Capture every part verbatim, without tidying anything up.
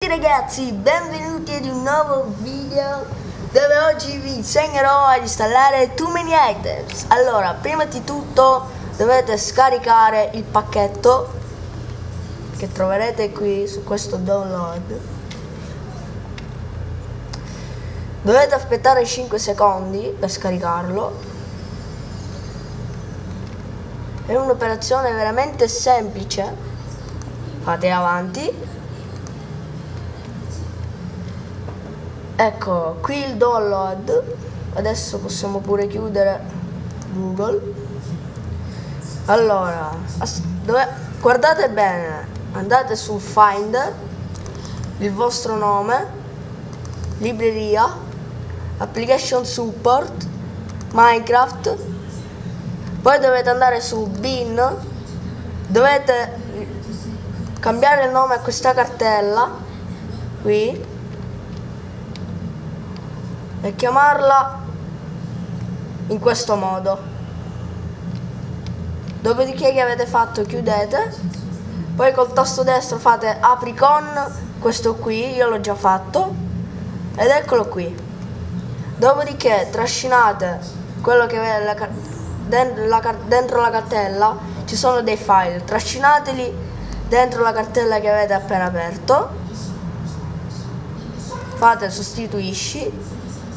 ragazzi, benvenuti ad un nuovo video dove oggi vi insegnerò a installare Too Many Items. Allora, prima di tutto dovete scaricare il pacchetto che troverete qui su questo download. Dovete aspettare cinque secondi per scaricarlo. È un'operazione veramente semplice. Fate avanti. Ecco qui il download. Adesso possiamo pure chiudere Google. Allora dove, guardate bene, andate su Finder, il vostro nome, libreria, application support, Minecraft, poi dovete andare su bin, dovete cambiare il nome a questa cartella qui e chiamarla in questo modo. Dopodiché che avete fatto chiudete, poi col tasto destro fate apri con questo qui, io l'ho già fatto ed eccolo qui. Dopodiché trascinate quello che avete la, dentro, la, dentro la cartella, ci sono dei file, trascinateli dentro la cartella che avete appena aperto, fate sostituisci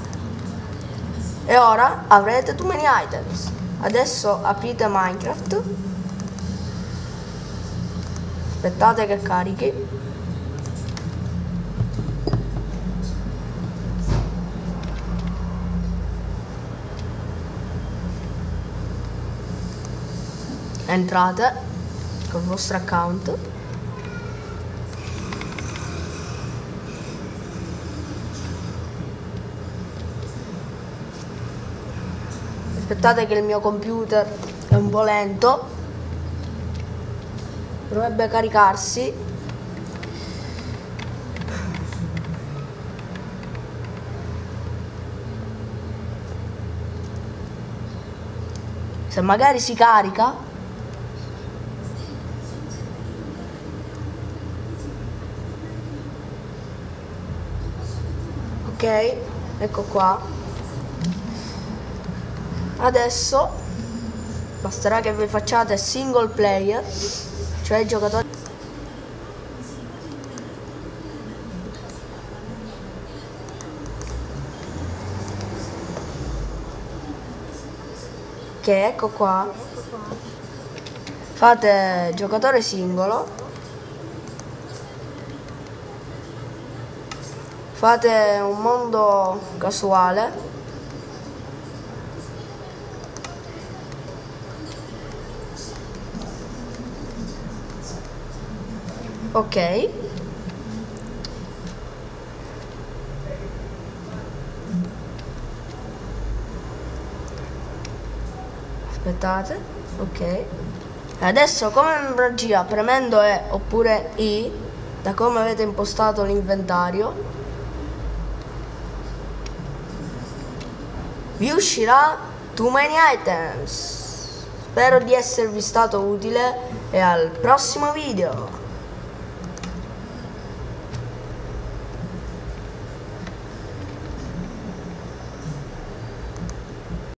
e ora avrete Too Many Items. Adesso aprite Minecraft, aspettate che carichi. Entrate col vostro account. Aspettate che il mio computer è un po' lento, dovrebbe caricarsi. Se magari si carica, ok, ecco qua. Adesso basterà che vi facciate single player, cioè i giocatori che ecco qua, fate giocatore singolo, fate un mondo casuale. Ok, aspettate, ok. Adesso come membrangia, premendo E oppure I, da come avete impostato l'inventario, vi uscirà Too Many Items. Spero di esservi stato utile e al prossimo video.